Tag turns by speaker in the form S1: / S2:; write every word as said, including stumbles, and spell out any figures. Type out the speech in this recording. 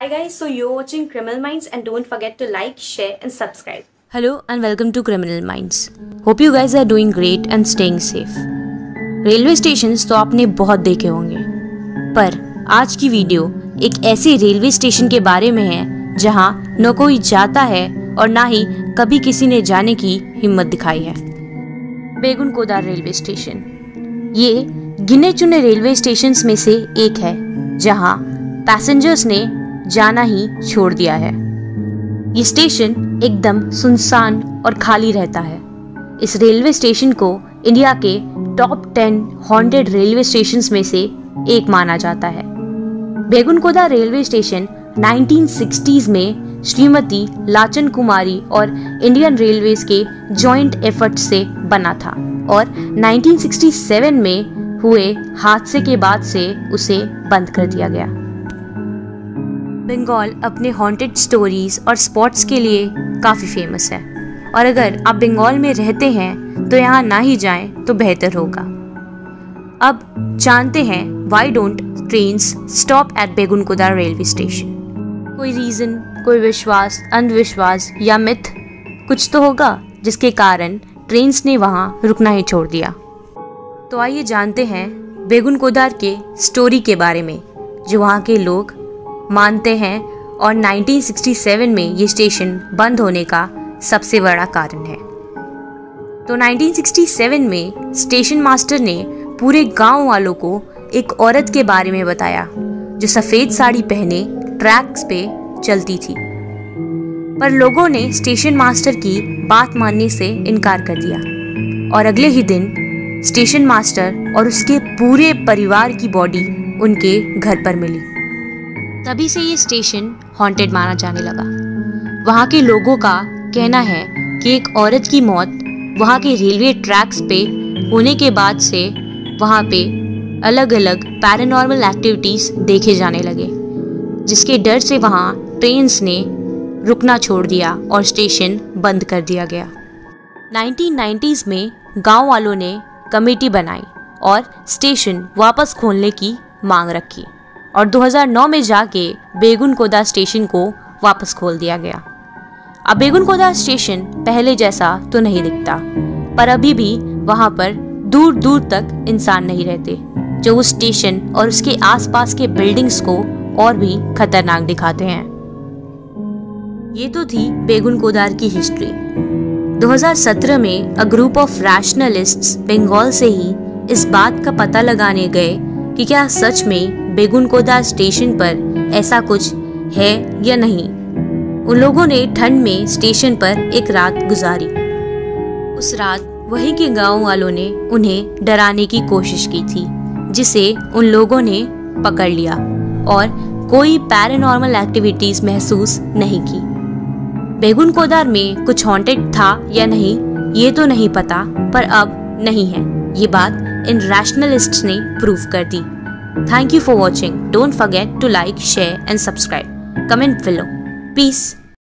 S1: Hi guys, so you're watching Criminal Minds and don't forget to like, share and subscribe.
S2: Hello and welcome to Criminal Minds. Hope you guys are doing great and staying safe. Railway stations तो आपने बहुत देखे होंगे, पर आज की video एक ऐसे रेलवे स्टेशन के बारे में है जहां न कोई जाता है और ना ही कभी किसी ने जाने की हिम्मत दिखाई है। बेगुनकोदार रेलवे स्टेशन ये गिने चुने रेलवे स्टेशंस में से एक है जहां पैसेंजर्स ने जाना ही छोड़ दिया है। ये स्टेशन एकदम सुनसान और खाली रहता है। इस रेलवे स्टेशन को इंडिया के top ten haunted railway stations में से एक माना जाता है। Begunkodar railway station nineteen sixties में श्रीमती लाचन कुमारी और इंडियन रेलवेज के जॉइंट एफर्ट से बना था और नाइनटीन सिक्सटी सेवन में हुए हादसे के बाद से उसे बंद कर दिया गया। बंगाल अपने हॉन्टेड स्टोरीज और स्पॉट्स के लिए काफ़ी फेमस है और अगर आप बंगाल में रहते हैं तो यहाँ ना ही जाएं तो बेहतर होगा। अब जानते हैं why don't trains stop at Begunkodar railway station. कोई रीज़न, कोई विश्वास, अंधविश्वास या मिथ कुछ तो होगा जिसके कारण ट्रेन्स ने वहाँ रुकना ही छोड़ दिया। तो आइए जानते हैं बेगुनकोदा के स्टोरी के बारे में जो वहाँ के लोग मानते हैं और नाइनटीन सिक्सटी सेवन में ये स्टेशन बंद होने का सबसे बड़ा कारण है। तो नाइनटीन सिक्सटी सेवन में स्टेशन मास्टर ने पूरे गांव वालों को एक औरत के बारे में बताया जो सफ़ेद साड़ी पहने ट्रैक्स पे चलती थी, पर लोगों ने स्टेशन मास्टर की बात मानने से इनकार कर दिया और अगले ही दिन स्टेशन मास्टर और उसके पूरे परिवार की बॉडी उनके घर पर मिली। तभी से ये स्टेशन हॉन्टेड माना जाने लगा। वहाँ के लोगों का कहना है कि एक औरत की मौत वहाँ के रेलवे ट्रैक्स पे होने के बाद से वहाँ पे अलग अलग पैरानॉर्मल एक्टिविटीज़ देखे जाने लगे, जिसके डर से वहाँ ट्रेन्स ने रुकना छोड़ दिया और स्टेशन बंद कर दिया गया। नाइनटीन नाइंटीज़ में गांव वालों ने कमेटी बनाई और स्टेशन वापस खोलने की मांग रखी और दो हज़ार नौ में जाके बेगुनकोदा स्टेशन को वापस खोल दिया गया। अब बेगुनकोदा स्टेशन पहले जैसा तो नहीं दिखता, पर अभी भी वहाँ पर दूर दूर तक इंसान नहीं रहते जो उस स्टेशन और उसके आसपास के बिल्डिंग्स को और भी खतरनाक दिखाते हैं। ये तो थी बेगुनकोदा की हिस्ट्री। दो हज़ार सत्रह में a group of rationalists Bengal से ही इस बात का पता लगाने गए कि क्या सच में बेगुनकोदा स्टेशन पर ऐसा कुछ है या नहीं। उन लोगों ने ठंड में स्टेशन पर एक रात गुजारी। उस रात वहीं के गांव वालों ने उन्हें डराने की कोशिश की थी, जिसे उन लोगों ने पकड़ लिया और कोई पैरानॉर्मल एक्टिविटीज महसूस नहीं की। बेगुनकोदा में कुछ हॉन्टेड था या नहीं ये तो नहीं पता, पर अब नहीं है, ये बात इन रैशनलिस्ट्स ने प्रूव कर दी। Thank you for watching. Don't forget to like, share and subscribe. Comment below. Peace.